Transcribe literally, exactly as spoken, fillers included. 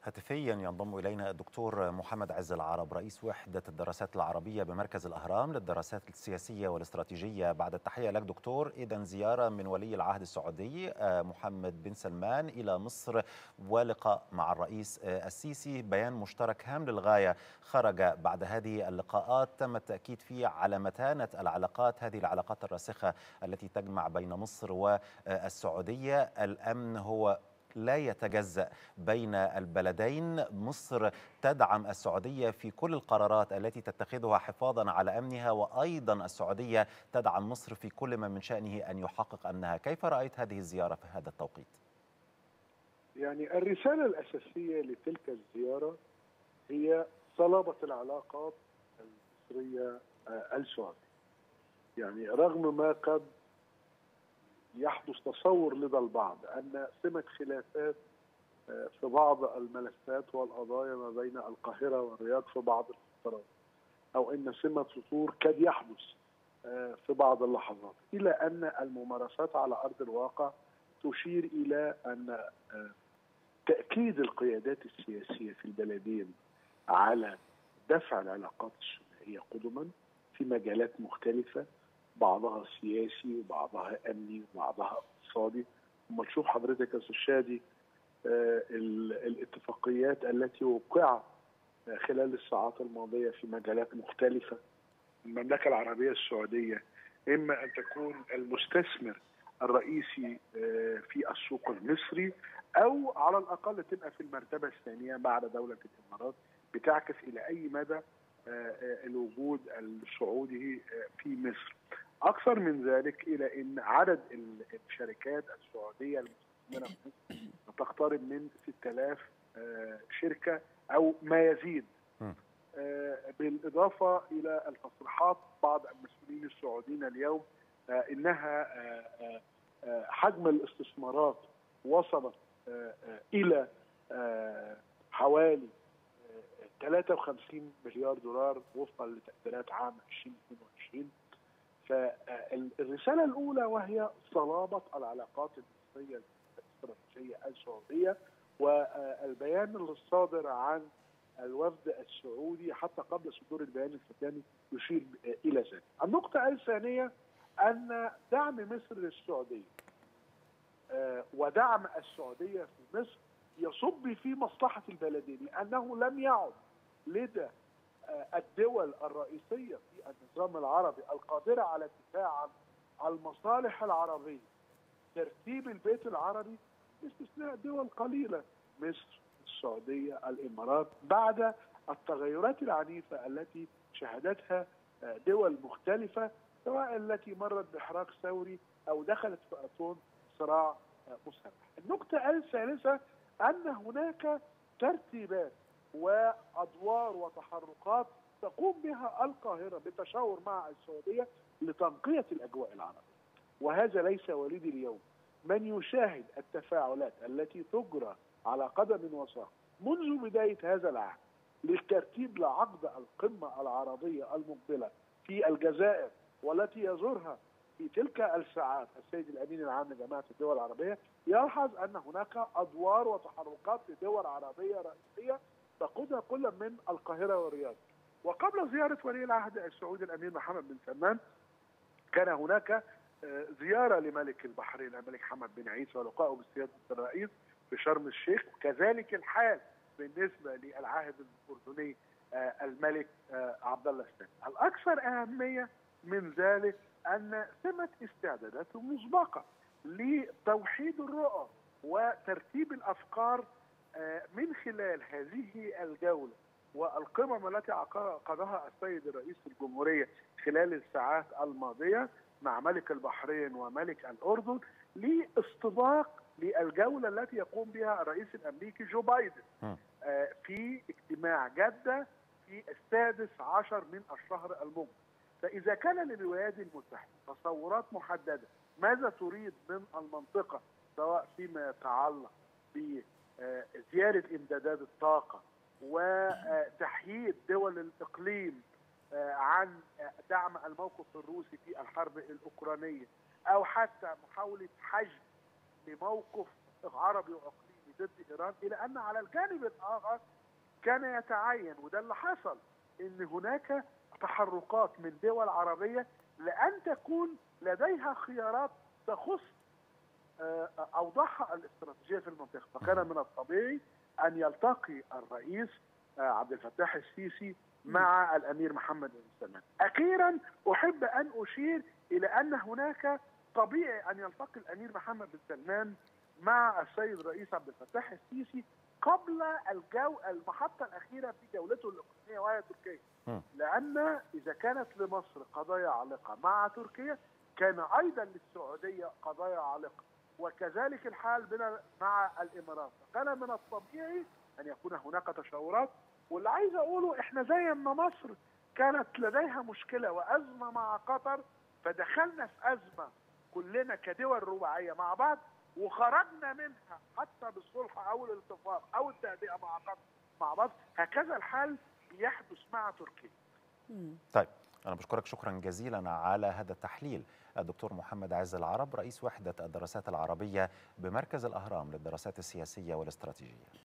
هاتفيا ينضم إلينا الدكتور محمد عز العرب رئيس وحدة الدراسات العربية بمركز الأهرام للدراسات السياسية والاستراتيجية. بعد التحية لك دكتور، إذن زيارة من ولي العهد السعودي محمد بن سلمان إلى مصر ولقاء مع الرئيس السيسي، بيان مشترك هام للغاية خرج بعد هذه اللقاءات تم التأكيد فيه على متانة العلاقات، هذه العلاقات الراسخة التي تجمع بين مصر والسعودية. الأمن هو لا يتجزأ بين البلدين. مصر تدعم السعودية في كل القرارات التي تتخذها حفاظا على أمنها، وأيضا السعودية تدعم مصر في كل ما من شأنه أن يحقق أمنها. كيف رأيت هذه الزيارة في هذا التوقيت؟ يعني الرسالة الأساسية لتلك الزيارة هي صلابة العلاقات المصرية السعودية. يعني رغم ما قد يحدث تصور لدى البعض أن سمة خلافات في بعض الملفات والقضايا ما بين القاهرة والرياض في بعض الفترات، أو أن سمة فتور قد يحدث في بعض اللحظات، إلى أن الممارسات على أرض الواقع تشير إلى أن تأكيد القيادات السياسية في البلدين على دفع العلاقات الثنائية قدما في مجالات مختلفة، بعضها سياسي وبعضها أمني وبعضها اقتصادي. أما تشوف حضرتك يا أستاذ شادي الاتفاقيات التي وقعت خلال الساعات الماضية في مجالات مختلفة. المملكة العربية السعودية إما أن تكون المستثمر الرئيسي في السوق المصري، أو على الأقل تبقى في المرتبة الثانية بعد دولة الإمارات، بتعكس إلى أي مدى الوجود السعودي في مصر. أكثر من ذلك، إلى أن عدد الشركات السعودية المستثمرة في مصر تقترب من ستة آلاف شركة أو ما يزيد، بالإضافة إلى التصريحات بعض المسؤولين السعوديين اليوم إنها حجم الاستثمارات وصلت إلى حوالي ثلاثة وخمسين مليار دولار وفقا لتقديرات عام ألفين واثنين وعشرين. فالرسالة الأولى وهي صلابة العلاقات المصرية الاستراتيجية السعودية، والبيان الصادر عن الوفد السعودي حتى قبل صدور البيان الختامي يشير إلى ذلك. النقطة الثانية أن دعم مصر للسعودية ودعم السعودية في مصر يصب في مصلحة البلدين، لأنه لم يعد لدى الدول الرئيسية في النظام العربي القادرة على الدفاع عن المصالح العربية ترتيب البيت العربي باستثناء دول قليلة، مصر، السعودية، الإمارات، بعد التغيرات العنيفة التي شهدتها دول مختلفة، سواء التي مرت بحراك ثوري أو دخلت في أطون صراع مسلح. النقطة الثالثة أن هناك ترتيبات وأدوار وتحركات تقوم بها القاهرة بالتشاور مع السعودية لتنقية الأجواء العربية، وهذا ليس وليد اليوم. من يشاهد التفاعلات التي تجرى على قدم وساق منذ بداية هذا العام للترتيب لعقد القمة العربية المقبلة في الجزائر، والتي يزورها في تلك الساعات السيد الأمين العام لجماعة الدول العربية، يلاحظ أن هناك أدوار وتحركات لدول عربية رئيسية تقودها كل من القاهرة والرياض. وقبل زيارة ولي العهد السعودي الأمير محمد بن سلمان كان هناك زيارة لملك البحرين الملك حمد بن عيسى ولقائه بسيادة الرئيس في شرم الشيخ، وكذلك الحال بالنسبة للعاهد الأردني الملك عبد الله الثاني. الأكثر أهمية من ذلك أن سمة استعدادات مسبقة لتوحيد الرؤى وترتيب الأفكار من خلال هذه الجولة والقمم التي عقدها السيد رئيس الجمهورية خلال الساعات الماضية مع ملك البحرين وملك الأردن، لاستباق للجولة التي يقوم بها الرئيس الأمريكي جو بايدن في اجتماع جدة في السادس عشر من الشهر المقبل. فإذا كان للولايات المتحدة تصورات محددة ماذا تريد من المنطقة، سواء فيما يتعلق بزيادة إمدادات الطاقة وتحييد دول الإقليم عن دعم الموقف الروسي في الحرب الأوكرانية، أو حتى محاولة حجم لموقف عربي وإقليمي ضد إيران، إلى أن على الجانب الآخر كان يتعين، وده اللي حصل، أن هناك تحركات من دول عربية لأن تكون لديها خيارات تخص أوضاعها الاستراتيجية في المنطقة. فكان من الطبيعي أن يلتقي الرئيس عبد الفتاح السيسي مع الأمير محمد بن سلمان. أخيرا أحب أن أشير إلى أن هناك طبيعي أن يلتقي الأمير محمد بن سلمان مع السيد الرئيس عبد الفتاح السيسي قبل الجو المحطة الأخيرة في جولته الإقليمية وهي تركيا، لأن إذا كانت لمصر قضايا عالقة مع تركيا كان أيضا للسعودية قضايا عالقة، وكذلك الحال بنا مع الإمارات. فكان من الطبيعي أن يكون هناك تشاورات. واللي عايز أقوله إحنا زي ما مصر كانت لديها مشكلة وأزمة مع قطر، فدخلنا في أزمة كلنا كدول رباعية مع بعض وخرجنا منها حتى بالصلح أو الاتفاق أو التهدئة مع قطر مع بعض. هكذا الحال يحدث مع تركيا. طيب أنا بشكرك شكرا جزيلا على هذا التحليل الدكتور محمد عز العرب رئيس وحدة الدراسات العربية بمركز الأهرام للدراسات السياسية والاستراتيجية.